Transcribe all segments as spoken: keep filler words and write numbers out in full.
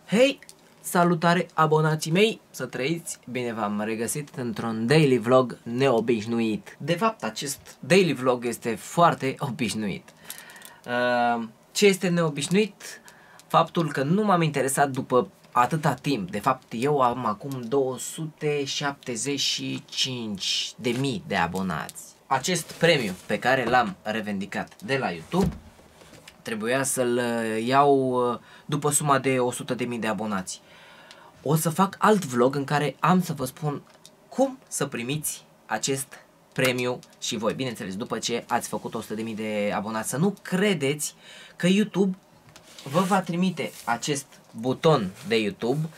Hei! Salutare abonații mei! Să trăiți! Bine v-am regăsit într-un daily vlog neobișnuit. De fapt, acest daily vlog este foarte obișnuit. Ce este neobișnuit? Faptul că nu m-am interesat după atâta timp. De fapt, eu am acum două sute șaptezeci și cinci de mii de abonați. Acest premiu pe care l-am revendicat de la YouTube trebuia să-l iau după suma de o sută de mii de abonați. O să fac alt vlog în care am să vă spun cum să primiți acest premiu și voi, bineînțeles, după ce ați făcut o sută de mii de abonați. Să nu credeți că YouTube vă va trimite acest buton de YouTube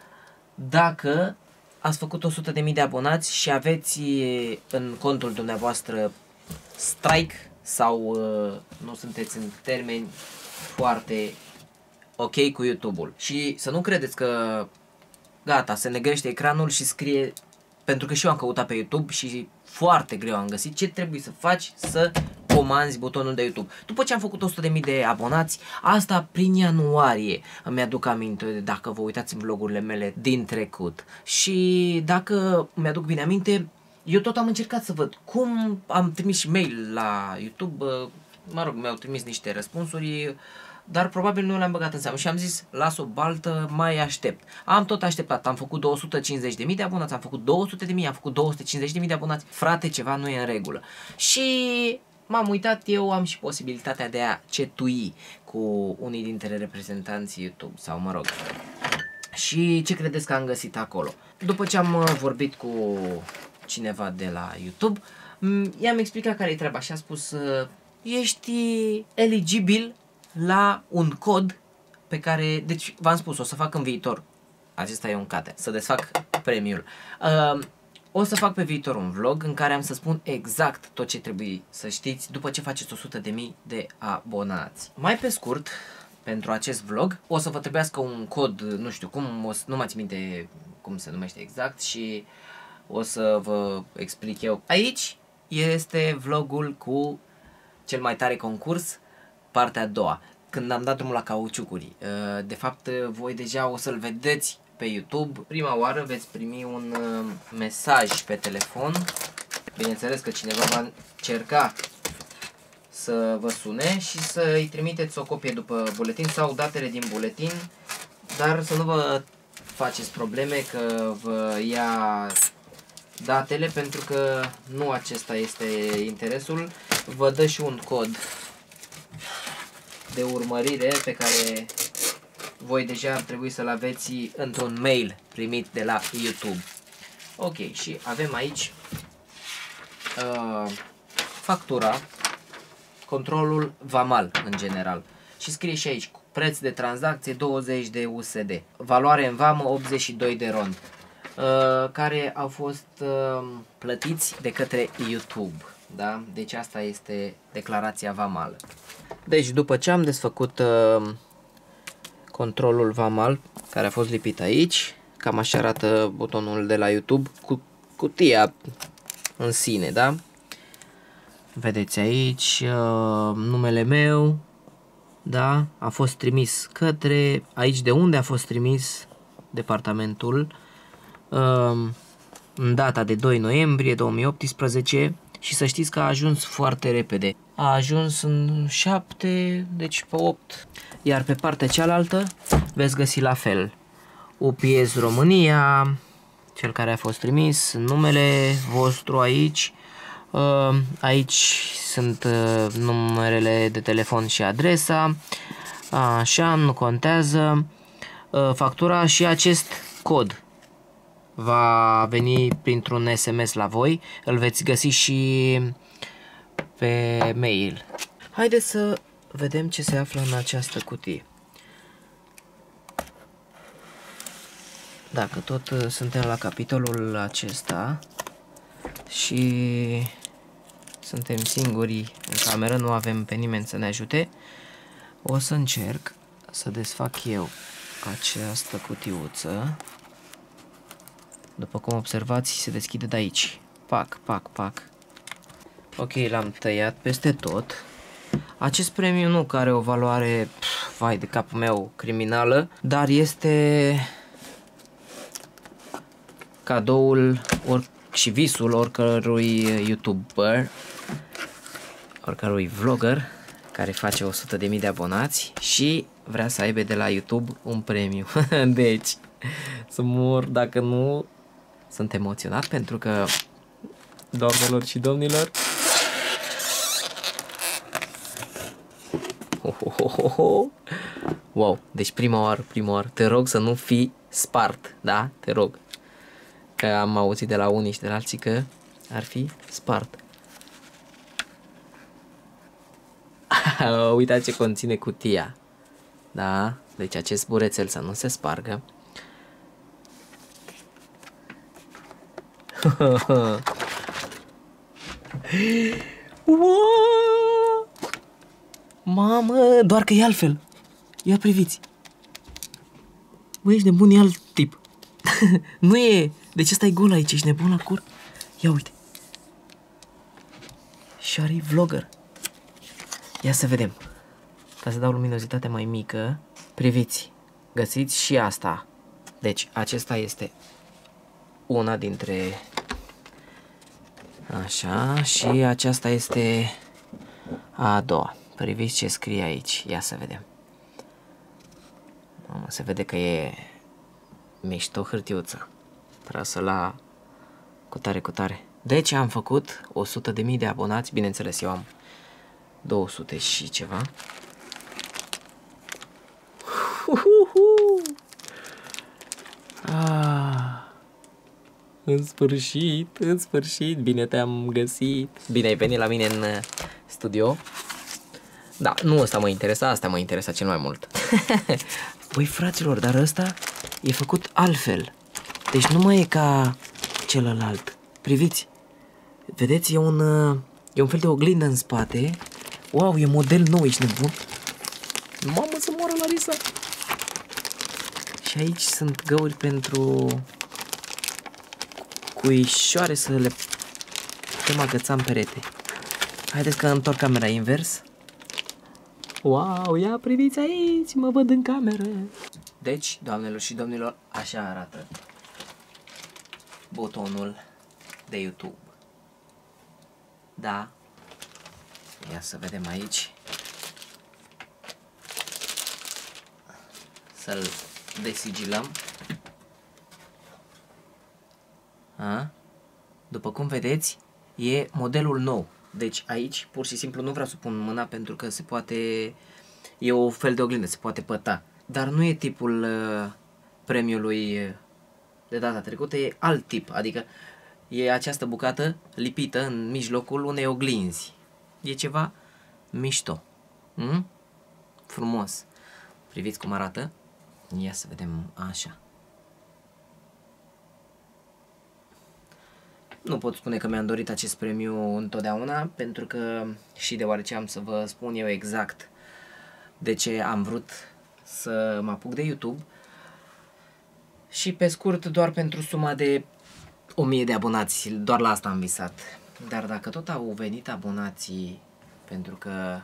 dacă ați făcut o sută de mii de abonați și aveți în contul dumneavoastră strike sau uh, nu sunteți în termeni foarte ok cu YouTube-ul. Și să nu credeți că gata, se negrește ecranul și scrie, pentru că și eu am căutat pe YouTube și foarte greu am găsit ce trebuie să faci să comanzi butonul de YouTube. După ce am făcut o sută de mii de abonați, asta prin ianuarie, îmi aduc aminte dacă vă uitați în vlogurile mele din trecut. Și dacă mi-aduc bine aminte, eu tot am încercat să văd cum am trimis și mail la YouTube, mă rog, mi-au trimis niște răspunsuri, dar probabil nu le-am băgat în seamă și am zis, las o baltă, mai aștept. Am tot așteptat, am făcut două sute cincizeci de mii de abonați, am făcut două sute de mii, am făcut două sute cincizeci de mii de abonați, frate, ceva nu e în regulă. Și m-am uitat, eu am și posibilitatea de a cetui cu unii dintre reprezentanții YouTube, sau mă rog. Și ce credeți că am găsit acolo? După ce am vorbit cu cineva de la YouTube, i-am explicat care e treaba și a spus, ești eligibil la un cod pe care, deci v-am spus, o să fac în viitor, acesta e un cate, să desfac premiul. Uh, o să fac pe viitor un vlog în care am să spun exact tot ce trebuie să știți după ce faceți o sută de mii de abonați. Mai pe scurt, pentru acest vlog, o să vă trebuiască un cod, nu știu cum, o să, nu mai țin minte cum se numește exact și o să vă explic eu. Aici este vlogul cu cel mai tare concurs, partea a doua, când am dat drumul la cauciucuri. De fapt, voi deja o să-l vedeți pe YouTube. Prima oară veți primi un mesaj pe telefon. Bineînțeles că cineva va încerca să vă sune și să îi trimiteți o copie după buletin sau datele din buletin, dar să nu vă faceți probleme că vă ia datele, pentru că nu acesta este interesul. Vă dă și un cod de urmărire pe care voi deja ar trebui să-l aveți într-un mail primit de la YouTube. Ok, și avem aici uh, factura, controlul vamal în general. Și scrie și aici preț de tranzacție douăzeci de U S D, valoare în vamă optzeci și doi de ron, uh, care au fost uh, plătiți de către YouTube. Da? Deci asta este declarația vamală. Deci după ce am desfăcut uh, controlul vamal care a fost lipit aici, cam așa arată butonul de la YouTube cu cutia în sine, da? Vedeți aici uh, numele meu, da? A fost trimis către, aici de unde a fost trimis departamentul, uh, în data de doi noiembrie două mii optsprezece. Și să știți că a ajuns foarte repede. A ajuns în șapte, deci pe opt. Iar pe partea cealaltă veți găsi la fel. U P S România, cel care a fost trimis, numele vostru aici. Aici sunt numerele de telefon și adresa. Așa, nu contează. Factura și acest cod va veni printr-un S M S la voi, îl veți găsi și pe mail. Haideți să vedem ce se află în această cutie. Dacă tot suntem la capitolul acesta și suntem singuri în cameră, nu avem pe nimeni să ne ajute, o să încerc să desfac eu această cutiuță. După cum observați, se deschide de aici. Pac, pac, pac. Ok, l-am tăiat peste tot. Acest premiu nu are o valoare pf, vai de capul meu, criminală, dar este cadoul or și visul oricărui YouTuber, oricărui vlogger care face o sută de mii de abonați și vrea să aibă de la YouTube un premiu. Deci, să mor dacă nu. Sunt emoționat pentru că, doamnelor și domnilor, oh, oh, oh, oh, oh. Wow, deci prima oară, prima oară, te rog să nu fii spart, da? Te rog. Că am auzit de la unii și de la alții că ar fi spart. Uitați ce conține cutia. Da? Deci acest burețel să nu se spargă. Wow! Mamă, doar că e altfel. Ia priviți. Băi, ești nebun, e alt tip. Nu e. De ce stai gol aici? Ești nebun la cur? Ia uite. Shari Vlogger. Ia să vedem. Ca să dau luminozitatea mai mică. Priviți. Găsiți și asta. Deci acesta este una dintre... Așa. Și aceasta este a doua. Priviți ce scrie aici. Ia să vedem. Mamă, se vede că e mișto hârtiuță. Trasă la cutare, cutare. Deci am făcut o sută de mii de abonați. Bineînțeles, eu am două sute și ceva. Ah, în sfârșit, în sfârșit, bine te-am găsit. Bine ai venit la mine în studio. Da, nu asta mă interesa, asta mă interesa cel mai mult. Băi, fraților, dar ăsta e făcut altfel. Deci nu mai e ca celălalt. Priviți. Vedeți, e un, e un fel de oglindă în spate. Wow, e model nou, ești nebun. Mamă, să moară Larisa. Și aici sunt găuri pentru cuișoare să le putem agăța în perete. Haideți că întorc camera invers. Wow, ia priviți aici, mă văd în cameră. Deci, doamnelor și domnilor, așa arată butonul de YouTube. Da. Ia să vedem aici. Să-l desigilăm. A? După cum vedeți, e modelul nou. Deci aici, pur și simplu, nu vreau să pun mâna pentru că se poate... E o fel de oglindă, se poate păta. Dar nu e tipul uh, premiului de data trecută, e alt tip. Adică e această bucată lipită în mijlocul unei oglinzi. E ceva mișto. Mm? Frumos. Priviți cum arată. Ia să vedem așa. Nu pot spune că mi-am dorit acest premiu întotdeauna, pentru că și deoarece am să vă spun eu exact de ce am vrut să mă apuc de YouTube. Și pe scurt, doar pentru suma de o mie de abonați, doar la asta am visat. Dar dacă tot au venit abonații, pentru că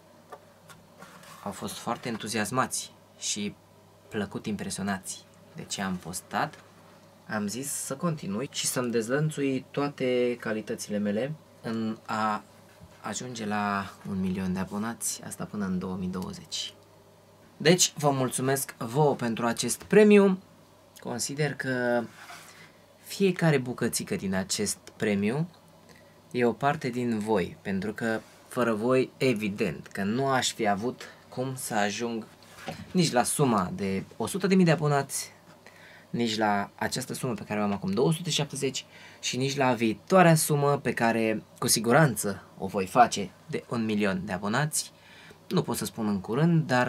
au fost foarte entuziasmați și plăcut impresionați de ce am postat, am zis să continui și să-mi dezlănțui toate calitățile mele în a ajunge la un milion de abonați, asta până în două mii douăzeci. Deci vă mulțumesc vouă pentru acest premiu. Consider că fiecare bucățică din acest premiu e o parte din voi, pentru că fără voi, evident, că nu aș fi avut cum să ajung nici la suma de o sută de mii de abonați, nici la această sumă pe care o am acum, două sute șaptezeci, și nici la viitoarea sumă pe care cu siguranță o voi face de un milion de abonați. Nu pot să spun în curând, dar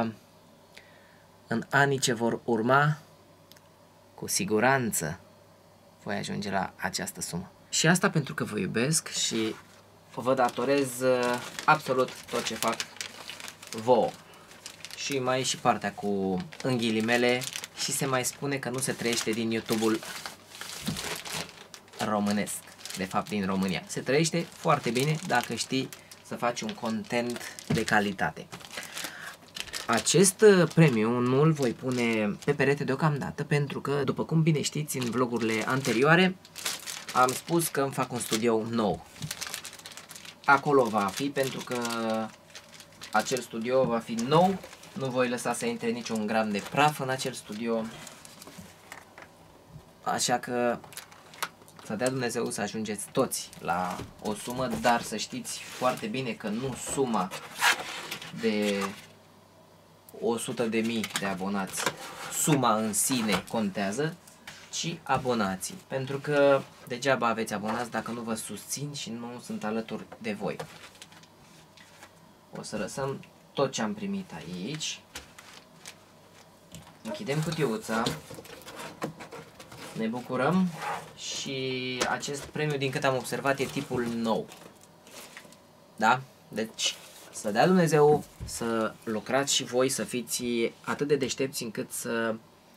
în anii ce vor urma, cu siguranță voi ajunge la această sumă. Și asta pentru că vă iubesc și vă datorez absolut tot ce fac vouă. Și mai e și partea cu în ghilimele, și se mai spune că nu se trăiește din YouTube-ul românesc, de fapt din România. Se trăiește foarte bine dacă știi să faci un content de calitate. Acest premiu nu îl voi pune pe perete deocamdată pentru că, după cum bine știți, în vlogurile anterioare am spus că îmi fac un studio nou. Acolo va fi pentru că acel studio va fi nou, nu voi lăsa să intre niciun gram de praf în acel studio. Așa că să dea Dumnezeu să ajungeți toți la o sumă, dar să știți foarte bine că nu suma de o sută de mii de abonați, suma în sine contează, ci abonații. Pentru că degeaba aveți abonați dacă nu vă susțin și nu sunt alături de voi. O să lăsăm tot ce am primit aici. Închidem cutiuța. Ne bucurăm și acest premiu, din cât am observat, e tipul nou. Da? Deci să dea Dumnezeu să lucrați și voi, să fiți atât de deștepți încât să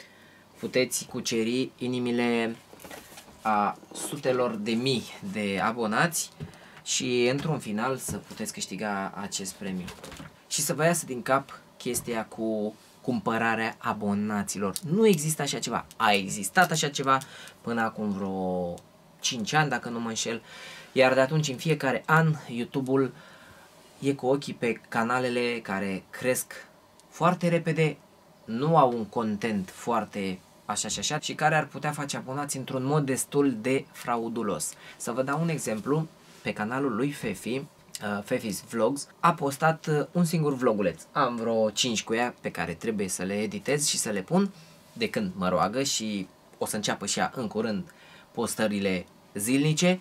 puteți cuceri inimile a sutelor de mii de abonați și într-un final să puteți câștiga acest premiu. Și să vă iasă din cap chestia cu cumpărarea abonaților. Nu există așa ceva. A existat așa ceva până acum vreo cinci ani, dacă nu mă înșel, iar de atunci în fiecare an YouTube-ul e cu ochii pe canalele care cresc foarte repede, nu au un content foarte așa și așa și care ar putea face abonați într-un mod destul de fraudulos. Să vă dau un exemplu, pe canalul lui Fefi, uh, Fefi's Vlogs, a postat uh, un singur vloguleț. Am vreo cinci cu ea pe care trebuie să le editez și să le pun de când mă roagă și o să înceapă și ea în curând postările zilnice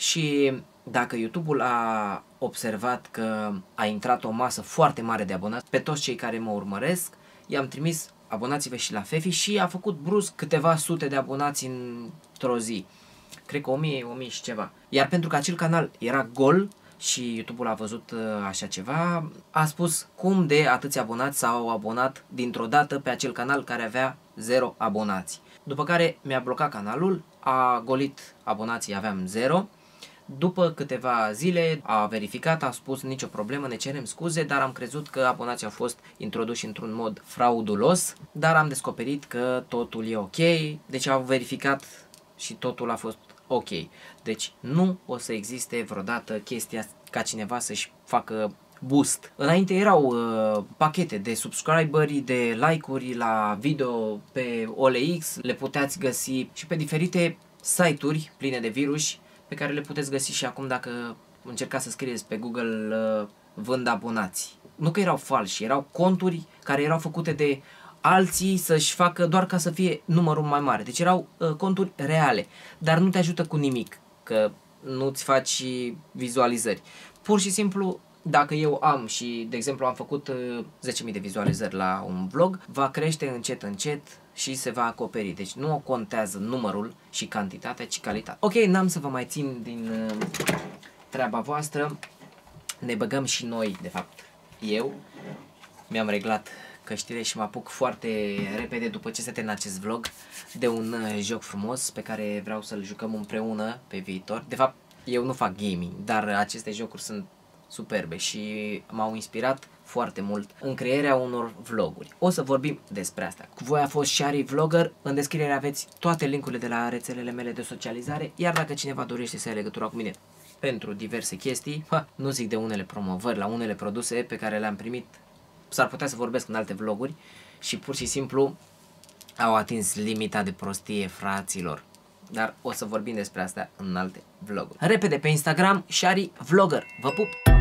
și dacă YouTube-ul a observat că a intrat o masă foarte mare de abonați, pe toți cei care mă urmăresc, i-am trimis abonați-vă și la Fefi și a făcut brusc câteva sute de abonați într-o zi. Cred că o mie, o mie și ceva. Iar pentru că acel canal era gol și YouTube-ul a văzut uh, așa ceva, a spus cum de atâți abonați s-au abonat dintr-o dată pe acel canal care avea zero abonați. După care mi-a blocat canalul, a golit abonații, aveam zero. După câteva zile a verificat, a spus nicio problemă, ne cerem scuze, dar am crezut că abonații au fost introduși într-un mod fraudulos, dar am descoperit că totul e ok, deci au verificat și totul a fost ok. Deci nu o să existe vreodată chestia ca cineva să-și facă boost. Înainte erau uh, pachete de subscriberi, de like-uri la video pe O L X, le puteți găsi și pe diferite site-uri pline de virus pe care le puteți găsi și acum dacă încercați să scrieți pe Google uh, vând abonați. Nu că erau falși, erau conturi care erau făcute de alții să-și facă doar ca să fie numărul mai mare. Deci erau uh, conturi reale, dar nu te ajută cu nimic, că nu-ți faci vizualizări. Pur și simplu, dacă eu am și, de exemplu, am făcut uh, zece mii de vizualizări la un vlog, va crește încet, încet și se va acoperi. Deci nu contează numărul și cantitatea, ci calitatea. Ok, n-am să vă mai țin din uh, treaba voastră. Ne băgăm și noi, de fapt, eu mi-am reglat căștile și mă apuc foarte repede după ce se termină acest vlog de un uh, joc frumos pe care vreau să-l jucăm împreună pe viitor. De fapt, eu nu fac gaming, dar aceste jocuri sunt superbe și m-au inspirat foarte mult în crearea unor vloguri. O să vorbim despre asta. Cu voi a fost Shari Vlogger. În descriere aveți toate linkurile de la rețelele mele de socializare, iar dacă cineva dorește să ia legătura cu mine pentru diverse chestii, ha, nu zic de unele promovări, la unele produse pe care le-am primit, s-ar putea să vorbesc în alte vloguri și pur și simplu au atins limita de prostie, fraților. Dar o să vorbim despre asta în alte vloguri. Repede pe Instagram, Shari Vlogger. Vă pup!